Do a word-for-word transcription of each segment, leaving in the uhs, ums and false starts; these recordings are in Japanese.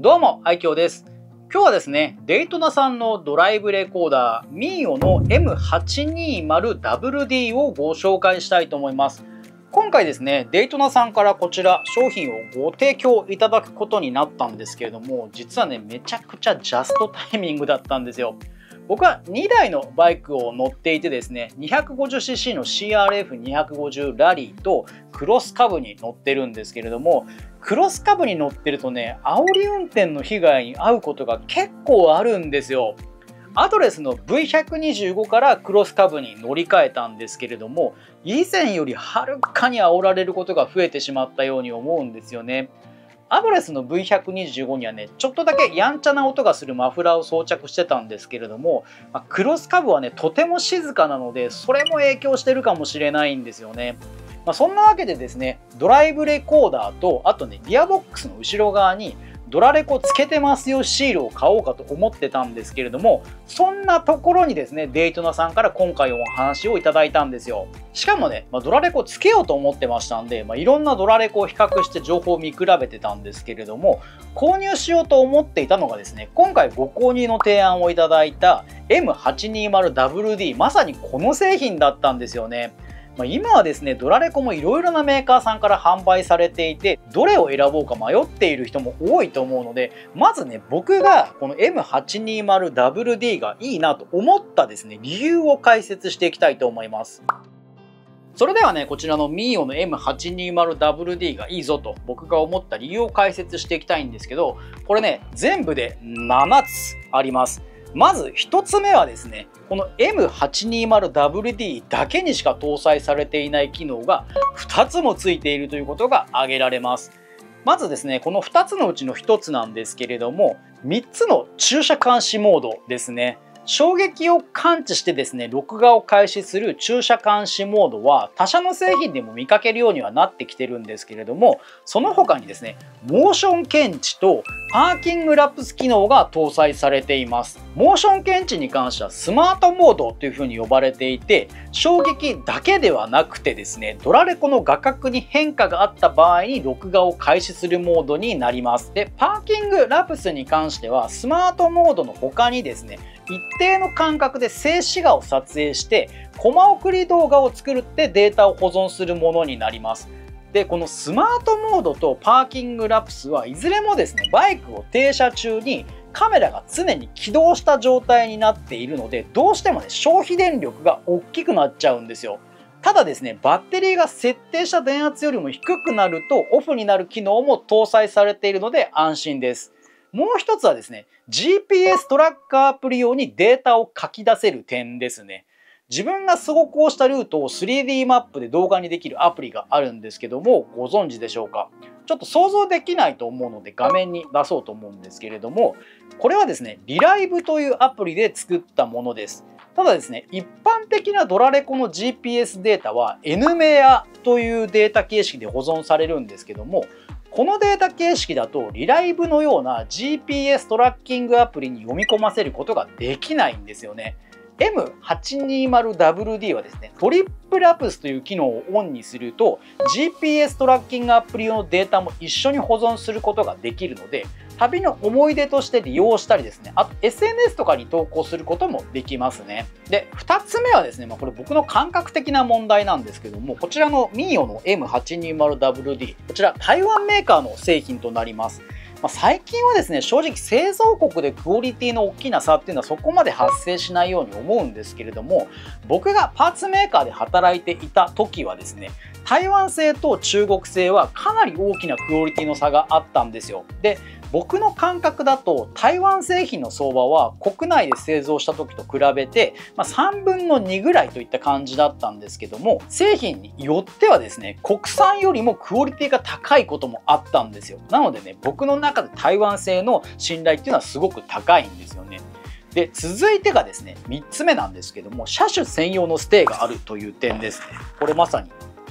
どうも、愛嬌です。今日はですね、デイトナさんのドライブレコーダー、ミーオの エムはちにーまるダブリューディー をご紹介したいと思います。今回ですね、デイトナさんからこちら商品をご提供いただくことになったんですけれども、実はね、めちゃくちゃジャストタイミングだったんですよ。僕はにだいのバイクを乗っていてですね、にひゃくごじゅっシーシー の シーアールエフにひゃくごじゅう ラリーとクロスカブに乗ってるんですけれども、クロスカブに乗ってるとね、煽り運転の被害に遭うことが結構あるんですよ。アドレスの ブイひゃくにじゅうご からクロスカブに乗り換えたんですけれども、以前よりはるかに煽られることが増えてしまったように思うんですよね。アドレスの ブイひゃくにじゅうご にはね、ちょっとだけやんちゃな音がするマフラーを装着してたんですけれども、まあ、クロスカブはね、とても静かなので、それも影響してるかもしれないんですよね。まあ、そんなわけでですね、ドライブレコーダーと、あとね、リアボックスの後ろ側に、ドラレコつけてますよシールを買おうかと思ってたんですけれども、そんなところにですね、デイトナさんから今回お話をいただいたんですよ。しかもね、まあ、ドラレコつけようと思ってましたんで、まあ、いろんなドラレコを比較して情報を見比べてたんですけれども、購入しようと思っていたのがですね、今回ご購入の提案をいただいた エムはちにーまるダブリューディー、まさにこの製品だったんですよね。まあ今はですね、ドラレコもいろいろなメーカーさんから販売されていて、どれを選ぼうか迷っている人も多いと思うので、まずね、僕がこの エムはちにーまるダブリューディー がいいなと思ったですね、理由を解説していきたいと思います。それではね、こちらの ミーオ の エムはちにーまるダブリューディー がいいぞと僕が思った理由を解説していきたいんですけど、これね、全部でななつあります。まずひとつめはですね、この エムはちにーまるダブリューディー だけにしか搭載されていない機能がふたつもついているということが挙げられます。まずですね、このふたつのうちのひとつなんですけれども、みっつの駐車監視モードですね。衝撃を感知してですね、録画を開始する駐車監視モードは他社の製品でも見かけるようにはなってきてるんですけれども、その他にですね、モーション検知とパーキングラプス機能が搭載されています。モーション検知に関してはスマートモードというふうに呼ばれていて、衝撃だけではなくてですね、ドラレコの画角に変化があった場合に録画を開始するモードになります。で、パーキングラプスに関してはスマートモードの他にですね、一定の間隔で静止画を撮影してコマ送り動画を作ってデータを保存するものになります。で、このスマートモードとパーキングラプスはいずれもですね、バイクを停車中にカメラが常に起動した状態になっているので、どうしてもね、消費電力が大きくなっちゃうんですよ。ただですね、バッテリーが設定した電圧よりも低くなるとオフになる機能も搭載されているので安心です。もう一つはですね、ジーピーエス トラッカーアプリ用にデータを書き出せる点ですね。自分が走行したルートを スリーディー マップで動画にできるアプリがあるんですけども、ご存知でしょうか。ちょっと想像できないと思うので画面に出そうと思うんですけれども、これはですね、リライブというアプリで作ったものです。ただですね、一般的なドラレコの ジーピーエス データは エヌメア というデータ形式で保存されるんですけども、このデータ形式だとリライブのような ジーピーエス トラッキングアプリに読み込ませることができないんですよね。エムはちにーまるダブリューディー はですね、トリップラプスという機能をオンにすると ジーピーエス トラッキングアプリ用のデータも一緒に保存することができるので、旅の思い出として利用したりですね、あと エスエヌエス とかに投稿することもできますね。で、ふたつめはですね、まあ、これ僕の感覚的な問題なんですけども、こちらの ミーオ の エムはちにーまるダブリューディー、こちら台湾メーカーの製品となります。まあ、最近はですね、正直製造国でクオリティの大きな差っていうのはそこまで発生しないように思うんですけれども、僕がパーツメーカーで働いていた時はですね、台湾製と中国製はかなり大きなクオリティの差があったんですよ。で、僕の感覚だと台湾製品の相場は国内で製造した時と比べて、まあ、さんぶんのにぐらいといった感じだったんですけども、製品によってはですね、国産よりもクオリティが高いこともあったんですよ。なのでね、僕の中で台湾製の信頼っていうのはすごく高いんですよね。で、続いてがですね、みっつめなんですけども、車種専用のステーがあるという点ですね。これまさに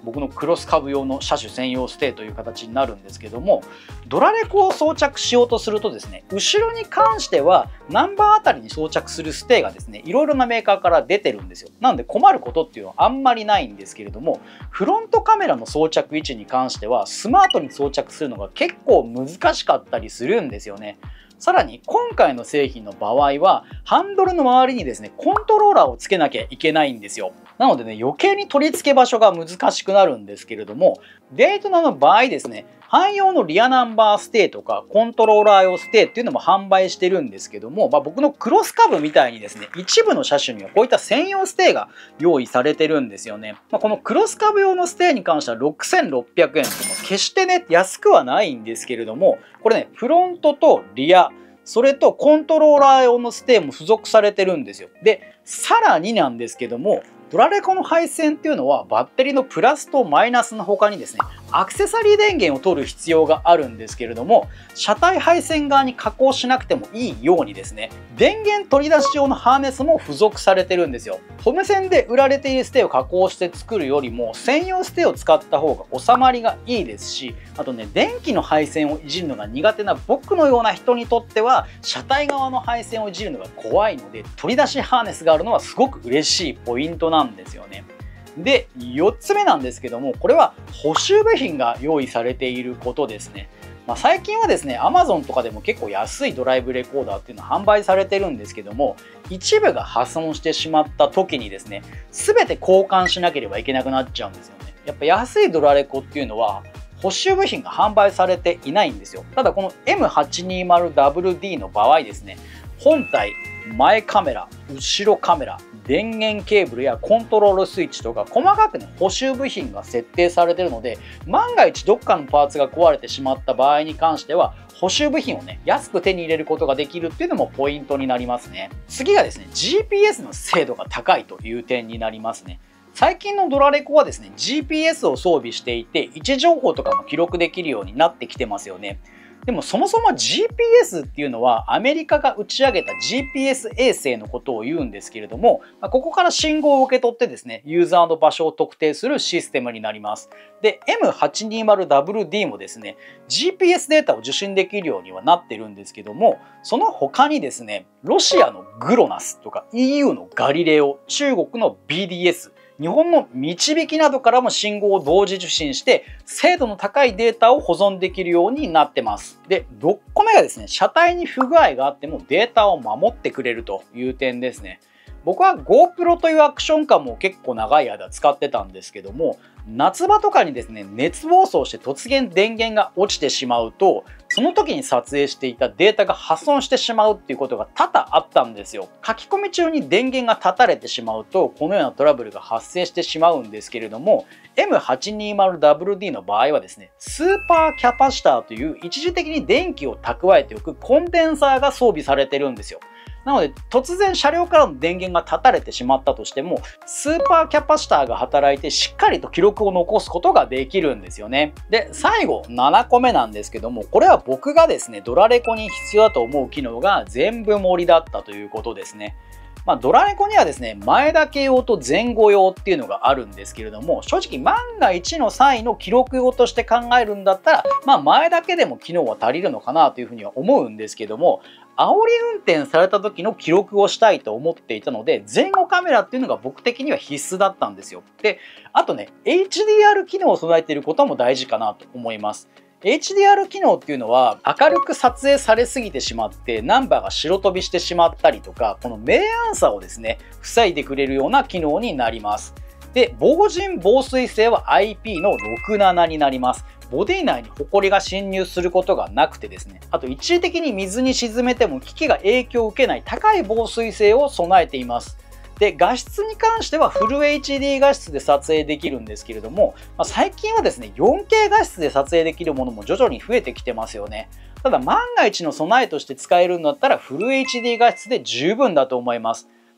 僕のクロスカブ用の車種専用ステーという形になるんですけども、ドラレコを装着しようとするとですね、後ろに関してはナンバーあたりに装着するステーがですね、いろいろなメーカーから出てるんですよ。なので困ることっていうのはあんまりないんですけれども、フロントカメラの装着位置に関してはスマートに装着するのが結構難しかったりするんですよね。さらに今回の製品の場合はハンドルの周りにですねコントローラーをつけなきゃいけないんですよ。なのでね、余計に取り付け場所が難しくなるんですけれども、デイトナの場合ですね、汎用のリアナンバーステーとかコントローラー用ステーっていうのも販売してるんですけども、まあ、僕のクロスカブみたいにですね、一部の車種にはこういった専用ステーが用意されてるんですよね。まあ、このクロスカブ用のステーに関してはろくせんろっぴゃくえんと、決してね安くはないんですけれども、これねフロントとリアそれとコントローラー用のステーも付属されてるんですよ。でさらになんですけども、ドラレコの配線っていうのはバッテリーのプラスとマイナスの他にですね、アクセサリー電源を取る必要があるんですけれども、車体配線側に加工しなくてもいいようにですね、電源取り出し用のハーネスも付属されてるんですよ。ホム線で売られているステを加工して作るよりも専用ステを使った方が収まりがいいですし、あとね、電気の配線をいじるのが苦手な僕のような人にとっては車体側の配線をいじるのが怖いので、取り出しハーネスがあるのはすごく嬉しいポイントなんですよね。でよっつめなんですけども、これは補修部品が用意されていることですね。まあ、最近はですね アマゾン とかでも結構安いドライブレコーダーっていうのは販売されてるんですけども、一部が破損してしまった時にですね全て交換しなければいけなくなっちゃうんですよね。やっぱ安いドラレコっていうのは補修部品が販売されていないんですよ。ただこの エムはちにーまるダブリューディー の場合ですね、本体、前カメラ、後ろカメラ、電源ケーブルやコントロールスイッチとか細かくね補修部品が設定されているので、万が一どっかのパーツが壊れてしまった場合に関しては補修部品をね安く手に入れることができるっていうのもポイントになりますね。次がですね ジーピーエス の精度が高いという点になりますね。最近のドラレコはですね ジーピーエス を装備していて位置情報とかも記録できるようになってきてますよね。でもそもそも ジーピーエス っていうのはアメリカが打ち上げた ジーピーエス 衛星のことを言うんですけれども、ここから信号を受け取ってですねユーザーの場所を特定するシステムになります。で エムはちにーまるダブリューディー もですね ジーピーエス データを受信できるようにはなってるんですけども、その他にですねロシアのグロナスとか イーユー のガリレオ、中国の ビーディーエス、日本の導きなどからも信号を同時受信して精度の高いデータを保存できるようになってます。でろっこめがですね車体に不具合があってもデータを守ってくれるという点ですね。僕は GoPro というアクションカムを結構長い間使ってたんですけども、夏場とかにですね熱暴走して突然電源が落ちてしまうと、その時に撮影していたデータが破損してしまうっていうことが多々あったんですよ。書き込み中に電源が断たれてしまうとこのようなトラブルが発生してしまうんですけれども、 エムはちにーまるダブリューディー の場合はですねスーパーキャパシターという一時的に電気を蓄えておくコンデンサーが装備されてるんですよ。なので突然車両からの電源が断たれてしまったとしてもスーパーキャパシターが働いてしっかりと記録を残すことができるんですよね。で最後ななこめなんですけども、これは僕がですねドラレコに必要だと思う機能が全部盛りだったということですね。まあ、ドラレコにはですね前だけ用と前後用っていうのがあるんですけれども、正直万が一の際の記録用として考えるんだったら、まあ、前だけでも機能は足りるのかなというふうには思うんですけども、煽り運転された時の記録をしたいと思っていたので前後カメラっていうのが僕的には必須だったんですよ。であとね エイチディーアール 機能を備えていることも大事かなと思います。エイチディーアール 機能っていうのは明るく撮影されすぎてしまってナンバーが白飛びしてしまったりとか、この明暗さをですね防いでくれるような機能になります。で防塵防水性は アイピー のろくじゅうななになります。ボディ内にホコリが侵入することがなくてですね、あと一時的に水に沈めても機器が影響を受けない高い防水性を備えています。で画質に関してはフル エイチディー 画質で撮影できるんですけれども、まあ、最近はですね よんケー 画質で撮影できるものも徐々に増えてきてますよね。ただ万が一の備えとして使えるんだったらフル エイチディー 画質で十分だと思います。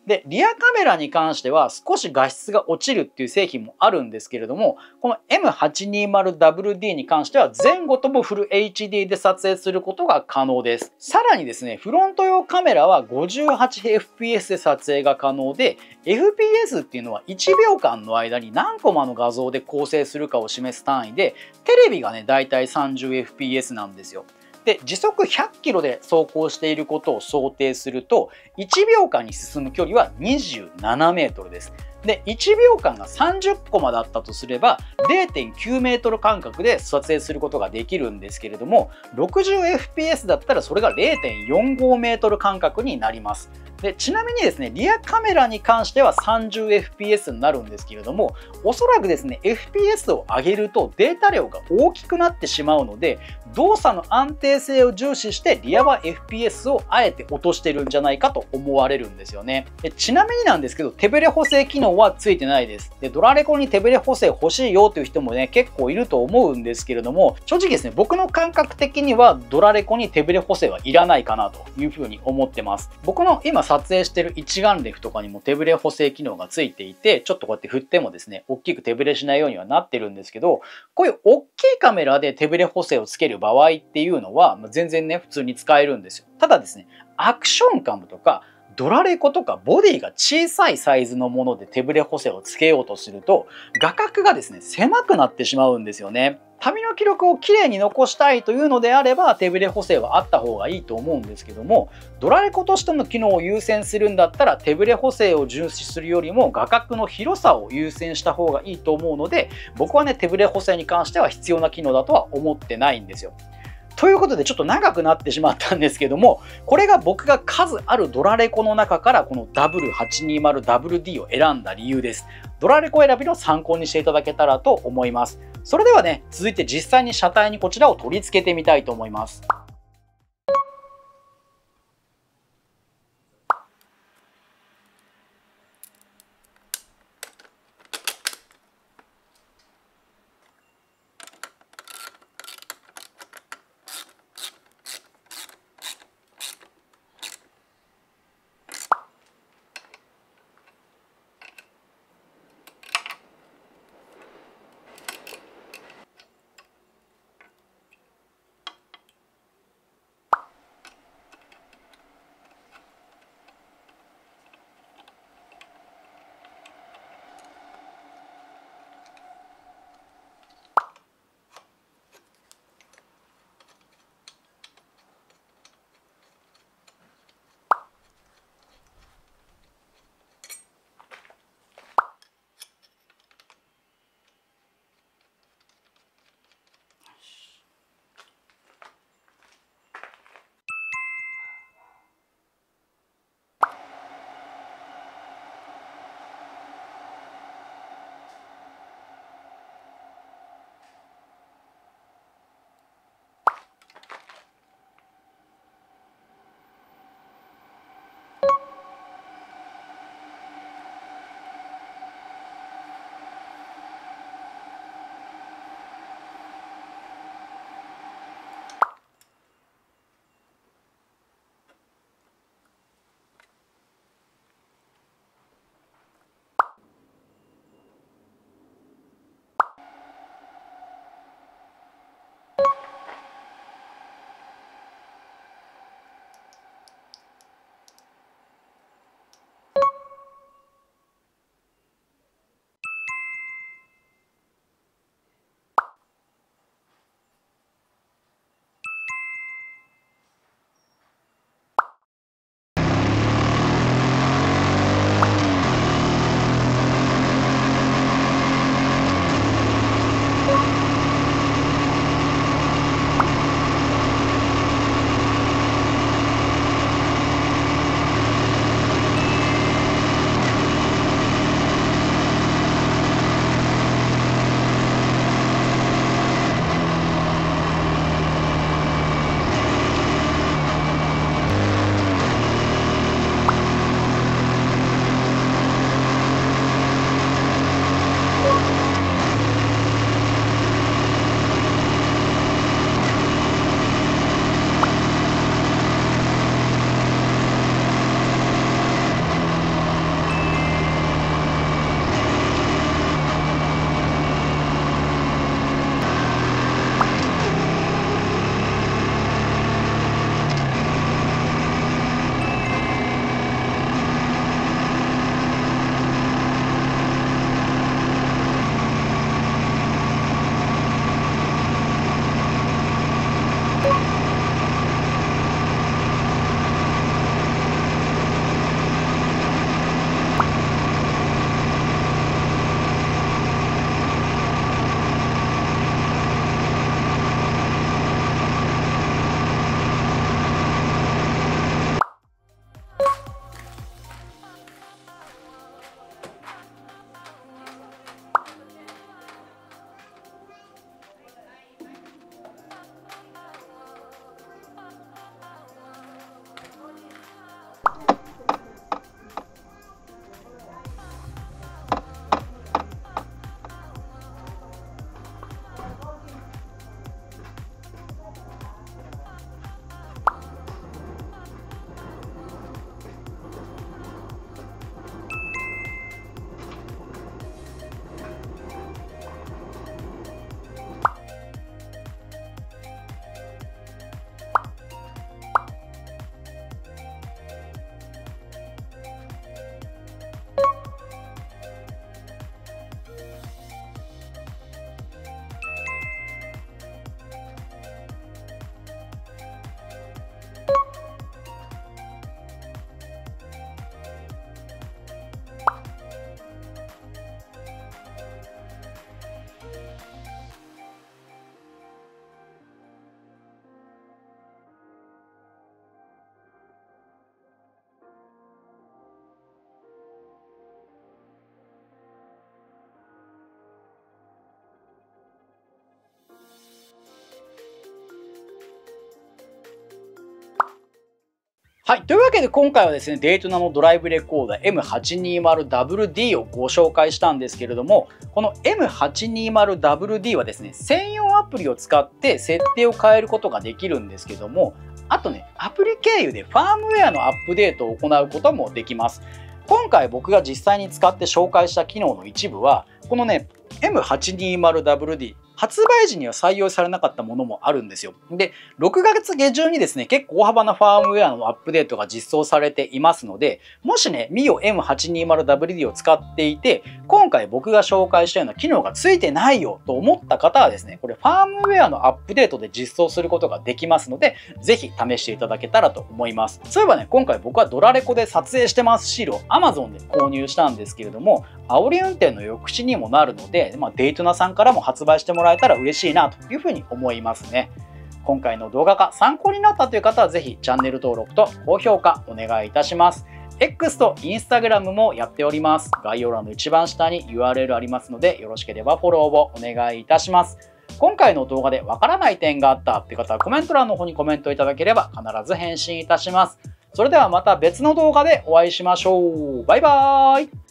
で、リアカメラに関しては少し画質が落ちるっていう製品もあるんですけれども、この エムはちにじゅうダブリューディー に関しては前後ともフル エイチディー で撮影することが可能です。さらにですね、フロント用カメラは ごじゅうはちエフピーエス で撮影が可能で、エフピーエス っていうのは、いちびょうかんの間に何コマの画像で構成するかを示す単位で、テレビがね、だいたい さんじゅうエフピーエス なんですよ。で、時速ひゃっキロで走行していることを想定すると、いちびょうかんに進む距離はにじゅうななメートルです。で、いちびょうかんがさんじゅっコマだったとすれば、れいてんきゅうメートル間隔で撮影することができるんですけれども、ろくじゅうエフピーエス だったらそれが れいてんよんごメートル間隔になります。で、ちなみにですね、リアカメラに関しては さんじゅうエフピーエス になるんですけれども、おそらくですね、エフピーエス を上げるとデータ量が大きくなってしまうので、動作の安定性を重視してリアは エフピーエス をあえて落としてるんじゃないかと思われるんですよね。で、ちなみになんですけど、手ブレ補正機能はついてないです。で、ドラレコに手ブレ補正欲しいよという人もね、結構いると思うんですけれども、正直ですね、僕の感覚的にはドラレコに手ブレ補正はいらないかなというふうに思ってます。僕の今撮影してる一眼レフとかにも手ブレ補正機能がついていて、ちょっとこうやって振ってもですね、大きく手ブレしないようにはなってるんですけど、こういう大きいカメラで手ブレ補正をつける場合っていうのは、全然ね、普通に使えるんですよ。ただですね、アクションカムとか、ドラレコとかボディが小さいサイズのもので手ブレ補正をつけようとすると、画角がですね、狭くなってしまうんですよね。旅の記録をきれいに残したいというのであれば手ブレ補正はあった方がいいと思うんですけども、ドラレコとしての機能を優先するんだったら手ブレ補正を重視するよりも画角の広さを優先した方がいいと思うので、僕はね、手ブレ補正に関しては必要な機能だとは思ってないんですよ。ということでちょっと長くなってしまったんですけども、これが僕が数あるドラレコの中からこの ダブリューはちにじゅうダブリューディー を選んだ理由です。ドラレコ選びの参考にしていただけたらと思います。それではね、続いて実際に車体にこちらを取り付けてみたいと思います。 はい。というわけで今回はですね、デイトナのドライブレコーダー エムはちにーまるダブリューディー をご紹介したんですけれども、この エムはちにーまるダブリューディー はですね、専用アプリを使って設定を変えることができるんですけども、あとね、アプリ経由でファームウェアのアップデートを行うこともできます。今回僕が実際に使って紹介した機能の一部は、このね、エムはちにーまるダブリューディー、発売時には採用されなかったものもあるんですよ。で、ろくがつ下旬にですね、結構大幅なファームウェアのアップデートが実装されていますので、もしね、ミオ エムはちにーまるダブリューディー を使っていて、今回僕が紹介したような機能がついてないよと思った方はですね、これファームウェアのアップデートで実装することができますので、ぜひ試していただけたらと思います。そういえばね、今回僕はドラレコで撮影してますシールを Amazon で購入したんですけれども、煽り運転の抑止にもなるので、まあ、デイトナさんからも発売してもらえたら嬉しいなというふうに思いますね。今回の動画が参考になったという方はぜひチャンネル登録と高評価お願いいたします。X と Instagram もやっております。概要欄の一番下に ユーアールエル ありますので、よろしければフォローをお願いいたします。今回の動画でわからない点があったって方はコメント欄の方にコメントいただければ必ず返信いたします。それではまた別の動画でお会いしましょう。バイバーイ。